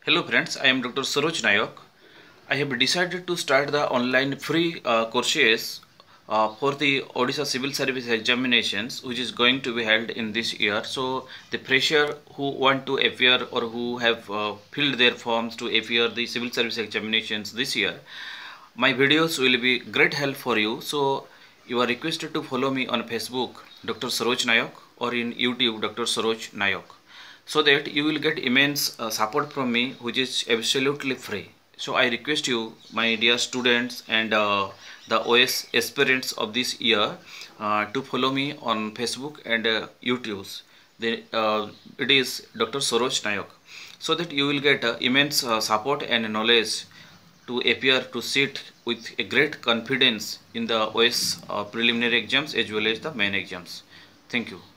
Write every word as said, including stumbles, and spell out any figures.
Hello friends, I am Doctor Saroj Nayak. I have decided to start the online free uh, courses uh, for the Odisha Civil Service examinations, which is going to be held in this year. So the fresher who want to appear or who have uh, filled their forms to appear the civil service examinations this year, my videos will be great help for you. So you are requested to follow me on Facebook, Doctor Saroj Nayak, or in YouTube, Doctor Saroj Nayak, so that you will get immense uh, support from me, which is absolutely free. So I request you, my dear students and uh, the O S aspirants of this year, uh, to follow me on Facebook and uh, YouTube. The, uh, it is Doctor Saroj Nayak, so that you will get uh, immense uh, support and knowledge to appear to sit with a great confidence in the O S uh, preliminary exams as well as the main exams. Thank you.